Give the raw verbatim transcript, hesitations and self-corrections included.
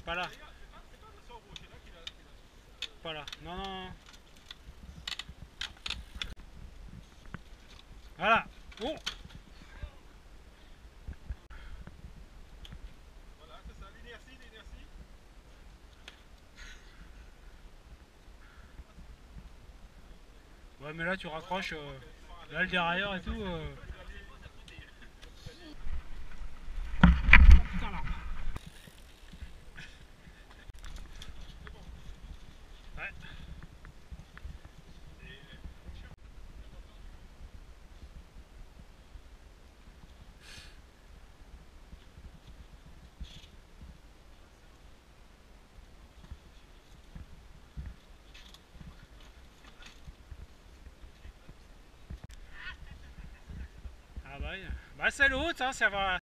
Pas là. Pas là. Non, non, non. Voilà. Oh. Voilà, c'est ça, l'inertie, l'inertie. Ouais, mais là tu raccroches. Euh, là le derrière et tout. Euh... Putain là. Ouais. Ah bah oui. Bah c'est l'autre, hein, ça va.